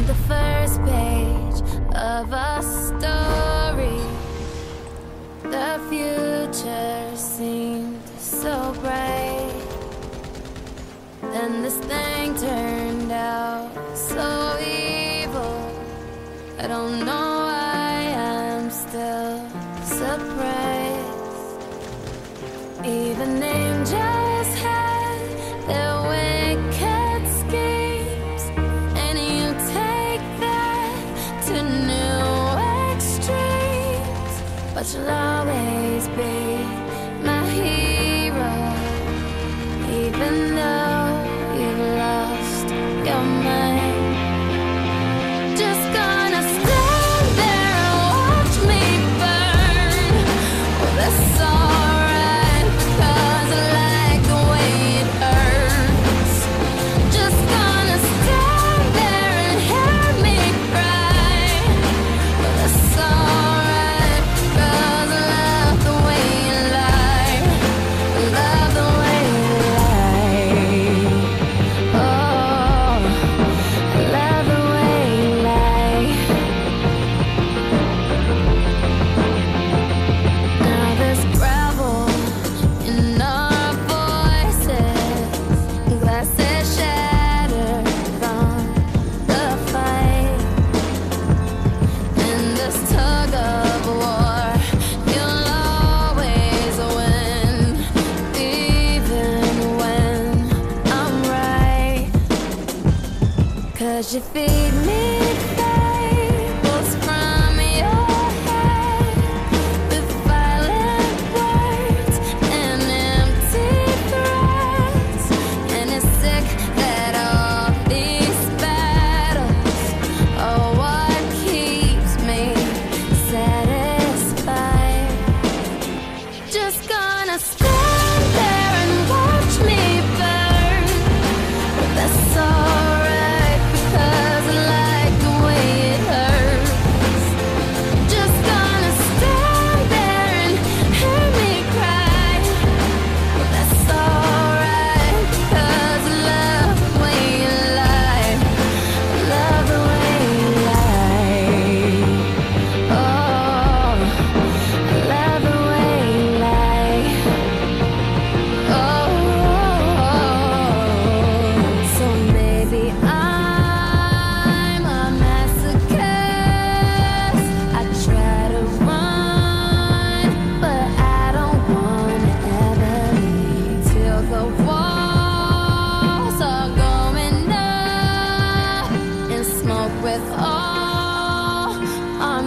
the first page of a story. The future seemed so bright. Then this thing turned out so evil. I don't know why I'm still surprised. Even angels had their wicked schemes, and you take that to new extremes. But you'll always be my hero, even though you've lost your mind. Just gonna stand there and watch me burn. Well, that's alright, 'cause I like the way it hurts. Just gonna stand there and hear me cry. Well, that's alright, 'cause I love the way you lie. I love the way you lie. Oh, I love the way you lie. Now there's gravel in our voices, glasses shattered from the fight. In this tug of war, you'll always win, even when I'm right. 'Cause you feed me fables from your head, with violent words and empty threats. And it's sick that all these battles are what keeps me satisfied. Just gonna stand there and watch me burn. But that's alright, because I like the way it hurts. Just gonna stand there and hear me cry. But that's alright, because I love the way you lie. I love the way you lie. Oh, I love the way you lie. Oh, so maybe I'm a masochist. I try to run, but I don't wanna ever leave till the walls are going up in smoke with all our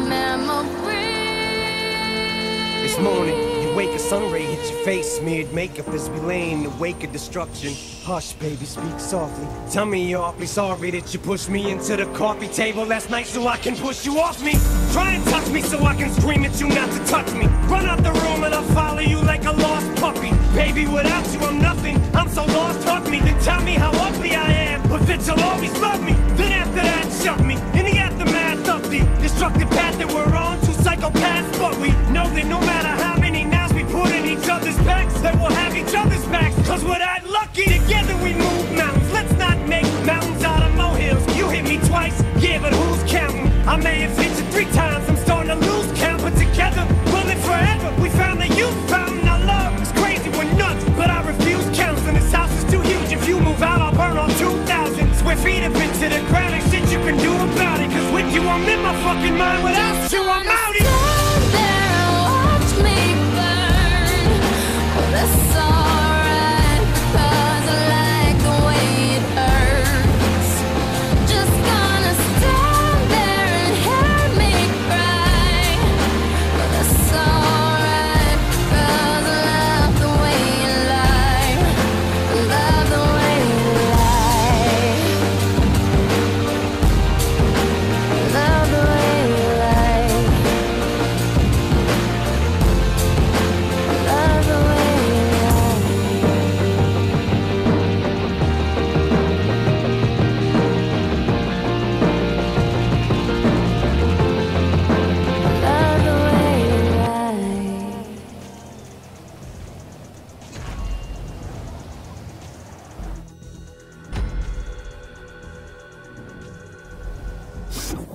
memories. This morning, you wake, a sun ray hits your face, smeared makeup as we lay in the wake of destruction. Hush, baby, speak softly. Tell me you're awfully sorry that you pushed me into the coffee table last night so I can push you off me. Try and touch me so I can scream at you not to touch me. Run out the room and I'll follow you like a lost puppy. Baby, without you I'm nothing. I'm so lost, hug me, then tell me how ugly I am, but that you'll always love me. Then after that, shove me in the aftermath of the destructive path that we're on. Two psychopaths, but we know that no matter how many knives we put in each other's backs, that we'll have each other's backs. 'Cause we're that lucky. Together we move mountains. Let's not make mountains out of molehills. You hit me twice, yeah, but who's counting? I may have hit you 3 times. I'm starting to lose count, but together we'll live forever. We found the youth fountain. Our love is crazy, we're nuts, but I refuse counseling. This house is too huge. If you move out, I'll burn all 2,000 square feet up into the ground. And shit you can do about it. 'Cause with you I'm in my fucking mind. Without you I'm out it. Stand there and watch me burn. Well, that's alright, 'cause I like the way it hurts. Just gonna stand there and hear me cry. Well, that's alright, 'cause I love the way you lie. I love the way you lie. I love the way you lie. Shh.